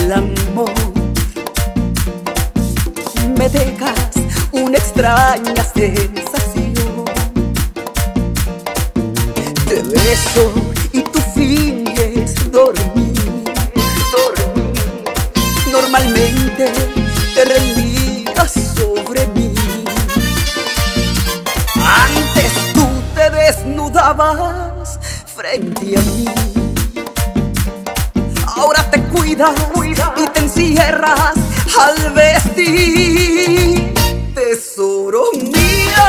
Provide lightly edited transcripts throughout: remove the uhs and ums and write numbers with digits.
el amor. Me dejas una extraña sensación. Te beso y tú finges dormir. Normalmente te rendías sobre mí. Antes tú te desnudabas frente a mí. Ahora te cuidas y te encierras al vestir. Tesoro mío,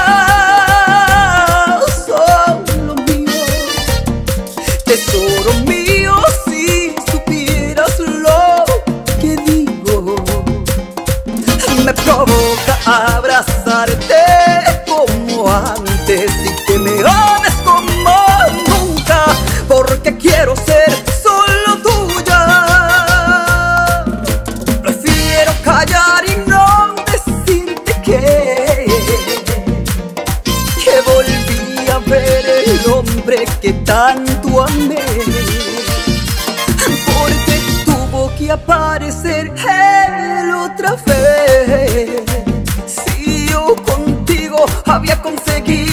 solo mío. Tesoro mío, si supieras lo que digo. Me provoca abrazarte como antes y que me ames como nunca, porque quiero ser solo tuya. Prefiero callar y no decirte que volví a ver el hombre que tanto amé, porque tuvo que aparecer él otra vez. Si yo contigo había conseguido